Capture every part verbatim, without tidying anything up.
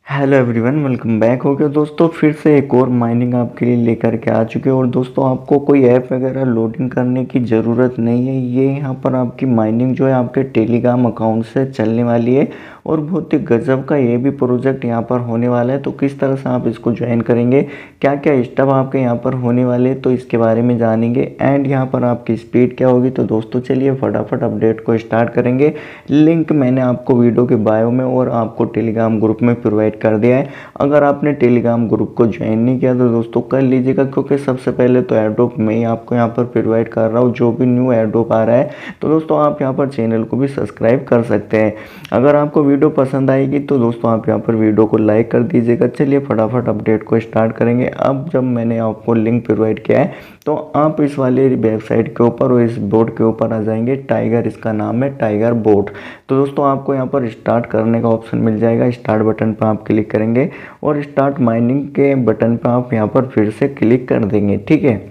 Hello everyone, welcome back हो गया दोस्तों। फिर से एक और माइनिंग आपके लिए लेकर के आ चुके हैं। और दोस्तों आपको कोई ऐप वगैरह लोडिंग करने की ज़रूरत नहीं है। ये यहाँ पर आपकी माइनिंग जो है आपके टेलीग्राम अकाउंट से चलने वाली है और बहुत ही गजब का ये भी प्रोजेक्ट यहाँ पर होने वाला है। तो किस तरह से आप इसको ज्वाइन करेंगे, क्या क्या स्टेप आपके यहाँ पर होने वाले, तो इसके बारे में जानेंगे। एंड यहाँ पर आपकी स्पीड क्या होगी। तो दोस्तों चलिए फटाफट अपडेट को स्टार्ट करेंगे। लिंक मैंने आपको वीडियो के बायो में और आपको टेलीग्राम ग्रुप में प्रोवाइड कर दिया है। अगर आपने टेलीग्राम ग्रुप को ज्वाइन नहीं किया तो दोस्तों कर लीजिएगा, क्योंकि सबसे पहले तो एयरड्रॉप मैं ही आपको यहाँ पर प्रोवाइड कर रहा हूँ जो भी न्यू एयरड्रॉप आ रहा है। तो दोस्तों आप यहाँ पर चैनल को भी सब्सक्राइब कर सकते हैं। अगर आपको वीडियो पसंद आएगी तो दोस्तों आप यहाँ पर वीडियो को लाइक कर दीजिएगा। चलिए फटाफट अपडेट को स्टार्ट करेंगे। अब जब मैंने आपको लिंक प्रोवाइड किया है तो आप इस वाले वेबसाइट के ऊपर और इस बोर्ड के ऊपर आ जाएंगे। टाइगर इसका नाम है, टाइगर बोट। तो दोस्तों आपको यहाँ पर स्टार्ट करने का ऑप्शन मिल जाएगा। स्टार्ट बटन पर आप क्लिक करेंगे और स्टार्ट माइनिंग के बटन पर आप यहाँ पर फिर से क्लिक कर देंगे। ठीक है,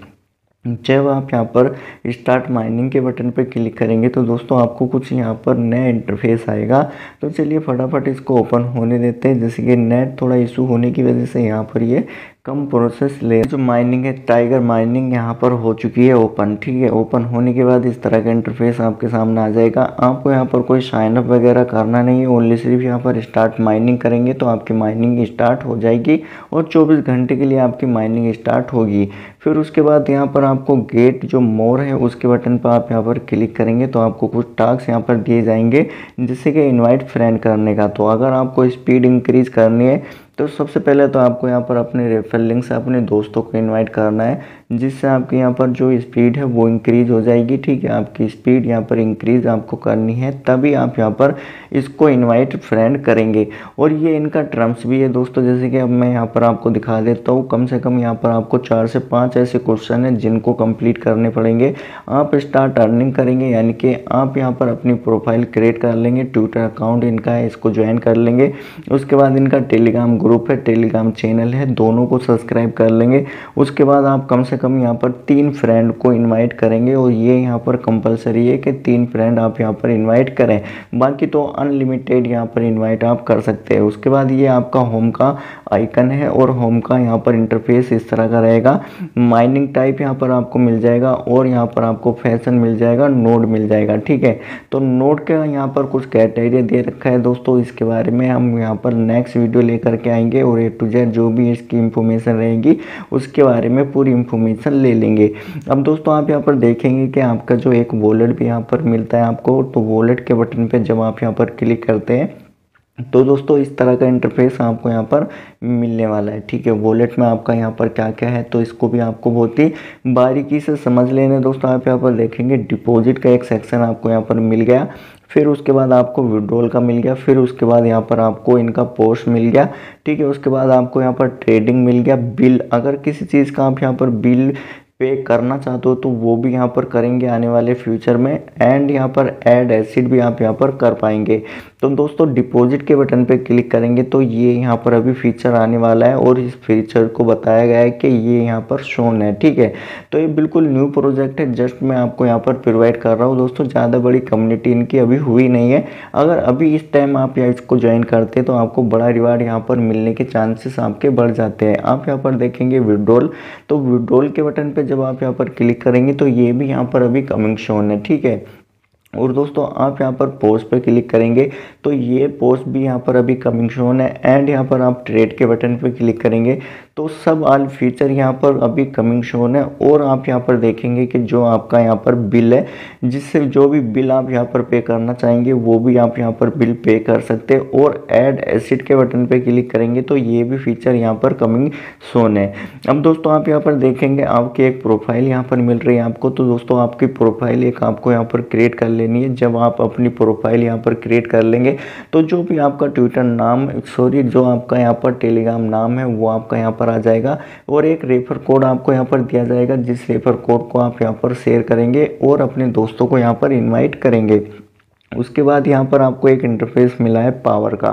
जब आप यहाँ पर स्टार्ट माइनिंग के बटन पर क्लिक करेंगे तो दोस्तों आपको कुछ यहाँ पर नया इंटरफेस आएगा। तो चलिए फटाफट इसको ओपन होने देते हैं। जैसे कि नेट थोड़ा इशू होने की वजह से यहाँ पर ये कम प्रोसेस ले। जो माइनिंग है, टाइगर माइनिंग यहाँ पर हो चुकी है ओपन। ठीक है, ओपन होने के बाद इस तरह का इंटरफेस आपके सामने आ जाएगा। आपको यहाँ पर कोई साइन अप वगैरह करना नहीं है, ओनली सिर्फ यहाँ पर स्टार्ट माइनिंग करेंगे तो आपकी माइनिंग स्टार्ट हो जाएगी और चौबीस घंटे के लिए आपकी माइनिंग स्टार्ट होगी। फिर उसके बाद यहाँ पर आपको गेट जो मोर है उसके बटन पर आप यहाँ पर क्लिक करेंगे तो आपको कुछ टास्क यहाँ पर दिए जाएंगे, जिससे कि इनवाइट फ्रेंड करने का। तो अगर आपको स्पीड इंक्रीज करनी है तो सबसे पहले तो आपको यहाँ पर अपने रेफरल लिंक से अपने दोस्तों को इनवाइट करना है, जिससे आपकी यहाँ पर जो स्पीड है वो इंक्रीज हो जाएगी। ठीक है, आपकी स्पीड यहाँ पर इंक्रीज आपको करनी है, तभी आप यहाँ पर इसको इनवाइट फ्रेंड करेंगे। और ये इनका टर्म्स भी है दोस्तों। जैसे कि अब मैं यहाँ पर आपको दिखा देता हूँ। कम से कम यहाँ पर आपको चार से पाँच ऐसे क्वेश्चन हैं जिनको कंप्लीट करने पड़ेंगे। आप स्टार्ट अर्निंग करेंगे, यानी कि आप यहाँ पर अपनी प्रोफाइल क्रिएट कर लेंगे। ट्विटर अकाउंट इनका है, इसको ज्वाइन कर लेंगे। उसके बाद इनका टेलीग्राम ग्रुप है, टेलीग्राम चैनल है, दोनों को सब्सक्राइब कर लेंगे। उसके बाद आप कम से कम यहाँ पर तीन फ्रेंड को इनवाइट करेंगे और ये यहाँ पर कंपलसरी है कि तीन फ्रेंड आप यहाँ पर इनवाइट करें। बाकी तो अनलिमिटेड यहाँ पर इनवाइट आप कर सकते हैं। उसके बाद ये आपका होम का आइकन है और होम का यहाँ पर इंटरफेस इस तरह का रहेगा। माइनिंग टाइप यहाँ पर आपको मिल जाएगा और यहाँ पर आपको फैशन मिल जाएगा, नोड मिल जाएगा। ठीक है, तो नोड के यहाँ पर कुछ क्राइटेरिया दे रखा है दोस्तों। इसके बारे में हम यहाँ पर नेक्स्ट वीडियो लेकर के आएंगे और ए टू जेड जो भी इसकी इंफॉर्मेशन रहेगी उसके बारे में पूरी इंफॉर्मेशन ले लेंगे। अब दोस्तों आप यहाँ पर देखेंगे कि आपका जो एक वॉलेट भी यहाँ पर मिलता है आपको। तो वॉलेट के बटन पे जब आप यहाँ पर क्लिक करते हैं तो दोस्तों इस तरह का इंटरफेस आपको यहाँ पर मिलने वाला है। ठीक है, वॉलेट में आपका यहाँ पर क्या क्या है तो इसको भी आपको बहुत ही बारीकी से समझ लेना दोस्तों। आप यहाँ पर देखेंगे डिपॉजिट का एक सेक्शन आपको यहाँ पर मिल गया, फिर उसके बाद आपको विड्रॉल का मिल गया, फिर उसके बाद यहाँ पर आपको इनका पोस्ट मिल गया। ठीक है, उसके बाद आपको यहाँ पर ट्रेडिंग मिल गया, बिल, अगर किसी चीज़ का आप यहाँ पर बिल पे करना चाहते हो तो वो भी यहाँ पर करेंगे आने वाले फ्यूचर में। एंड यहाँ पर ऐड एसिड भी आप यहाँ पर कर पाएंगे। तो दोस्तों डिपॉजिट के बटन पे क्लिक करेंगे तो ये यहाँ पर अभी फीचर आने वाला है और इस फीचर को बताया गया है कि ये यहाँ पर शोन है। ठीक है, तो ये बिल्कुल न्यू प्रोजेक्ट है, जस्ट मैं आपको यहाँ पर प्रोवाइड कर रहा हूँ दोस्तों। ज़्यादा बड़ी कम्युनिटी इनकी अभी हुई नहीं है। अगर अभी इस टाइम आप यहाँ इसको ज्वाइन करते हैं तो आपको बड़ा रिवार्ड यहाँ पर मिलने के चांसेस आपके बढ़ जाते हैं। आप यहाँ पर देखेंगे विड्रॉल, तो विड्रॉल के बटन पर जब आप यहाँ पर क्लिक करेंगे तो ये भी यहाँ पर अभी कमिंग शोन है। ठीक है, और दोस्तों आप यहाँ पर पोस्ट पे क्लिक करेंगे तो ये पोस्ट भी यहाँ पर अभी कमिंग शोन है। एंड यहाँ पर आप ट्रेड के बटन पे क्लिक करेंगे तो सब ऑल फीचर यहाँ पर अभी कमिंग शोन है। और आप यहाँ पर देखेंगे कि जो आपका यहाँ पर बिल है, जिससे जो भी बिल आप यहाँ पर पे करना चाहेंगे वो भी आप यहाँ पर बिल पे कर सकते हैं। और ऐड एसिड के बटन पे क्लिक करेंगे तो ये भी फीचर यहाँ पर कमिंग शोन है। अब दोस्तों आप यहाँ पर देखेंगे आपकी एक प्रोफाइल यहाँ पर मिल रही है आपको। तो दोस्तों आपकी प्रोफाइल एक आपको यहाँ पर क्रिएट कर लेनी है। जब आप अपनी प्रोफाइल यहाँ पर क्रिएट कर लेंगे तो जो भी आपका ट्विटर नाम, सॉरी जो आपका यहाँ पर टेलीग्राम नाम है वो आपका यहाँ पर आ जाएगा और एक रेफर कोड आपको यहाँ पर दिया जाएगा, जिस रेफर कोड को आप यहाँ पर शेयर करेंगे और अपने दोस्तों को यहाँ पर इनवाइट करेंगे। उसके बाद यहाँ पर आपको एक इंटरफेस मिला है पावर का।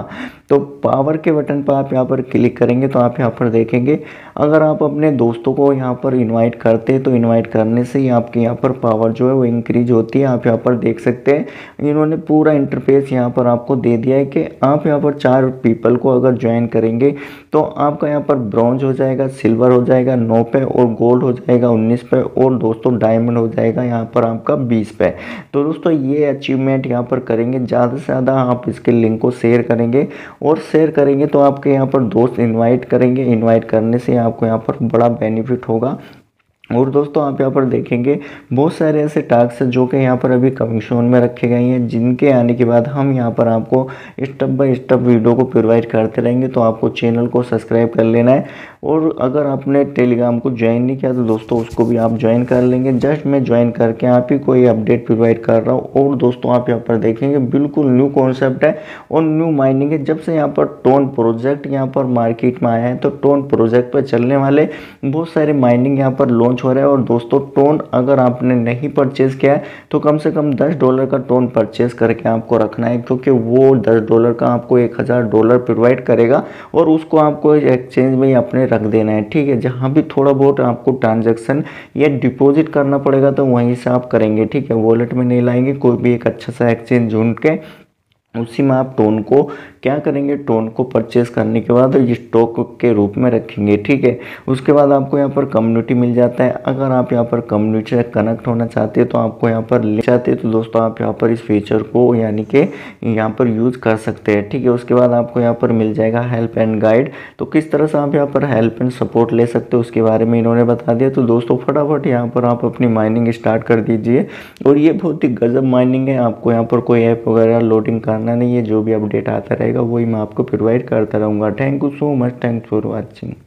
तो पावर के बटन पर आप यहाँ पर क्लिक करेंगे तो आप यहाँ पर देखेंगे अगर आप अपने दोस्तों को यहाँ पर इनवाइट करते हैं तो इनवाइट करने से ही आपके यहाँ पर पावर जो है वो इंक्रीज होती है। आप यहाँ पर देख सकते हैं इन्होंने पूरा इंटरफेस यहाँ पर आपको दे दिया है कि आप यहाँ पर चार पीपल को अगर ज्वाइन करेंगे तो आपका यहाँ पर ब्रॉन्ज हो जाएगा, सिल्वर हो जाएगा नौ पे और गोल्ड हो जाएगा उन्नीस पे और दोस्तों डायमंड हो जाएगा यहाँ पर आपका बीस पे। तो दोस्तों ये अचीवमेंट यहाँ पर करेंगे, ज़्यादा से ज़्यादा आप इसके लिंक को शेयर करेंगे और शेयर करेंगे तो आपके यहाँ पर दोस्त इनवाइट करेंगे। इनवाइट करने से आपको यहाँ पर बड़ा बेनिफिट होगा। और दोस्तों आप यहाँ पर देखेंगे बहुत सारे ऐसे टास्क हैं जो कि यहाँ पर अभी कमिंग सून में रखे गए हैं, जिनके आने के बाद हम यहाँ पर आपको स्टेप बाय स्टेप वीडियो को प्रोवाइड करते रहेंगे। तो आपको चैनल को सब्सक्राइब कर लेना है और अगर आपने टेलीग्राम को ज्वाइन नहीं किया तो दोस्तों उसको भी आप ज्वाइन कर लेंगे। जस्ट मैं ज्वाइन करके आप ही कोई अपडेट प्रोवाइड कर रहा हूँ। और दोस्तों आप यहाँ पर देखेंगे बिल्कुल न्यू कॉन्सेप्ट है और न्यू माइनिंग है। जब से यहाँ पर टोन प्रोजेक्ट यहाँ पर मार्केट में आया है तो टोन प्रोजेक्ट पर चलने वाले बहुत सारे माइनिंग यहाँ पर लॉन्च हो रहा है। और दोस्तों टोन अगर आपने नहीं परचेज किया है तो कम से कम दस डॉलर का टोन परचेज करके आपको रखना है, क्योंकि वो दस डॉलर का आपको एक हज़ार डॉलर प्रोवाइड करेगा और उसको आपको एक्सचेंज में ही अपने रख देना है। ठीक है, जहाँ भी थोड़ा बहुत आपको ट्रांजैक्शन या डिपॉजिट करना पड़ेगा तो वहीं से आप करेंगे। ठीक है, वॉलेट में नहीं लाएंगे, कोई भी एक अच्छा सा एक्सचेंज ढूंढ के उसी में आप टोन को क्या करेंगे, टोन को परचेस करने के बाद ये स्टॉक के रूप में रखेंगे। ठीक है, उसके बाद आपको यहाँ पर कम्युनिटी मिल जाता है। अगर आप यहाँ पर कम्युनिटी से कनेक्ट होना चाहते हैं तो आपको यहाँ पर ले चाहते हैं तो दोस्तों आप यहाँ पर इस फीचर को यानी कि यहाँ पर यूज़ कर सकते हैं। ठीक है, उसके बाद आपको यहाँ पर मिल जाएगा हेल्प एंड गाइड। तो किस तरह से आप यहाँ पर हेल्प एंड सपोर्ट ले सकते हो उसके बारे में इन्होंने बता दिया। तो दोस्तों फटाफट यहाँ पर आप अपनी माइनिंग स्टार्ट कर दीजिए और ये बहुत ही गजब माइनिंग है। आपको यहाँ पर कोई ऐप वगैरह लोडिंग करना नहीं है, जो भी अपडेट आता रहेगा वही मैं आपको प्रोवाइड करता रहूँगा। Thank you so much, thanks for watching.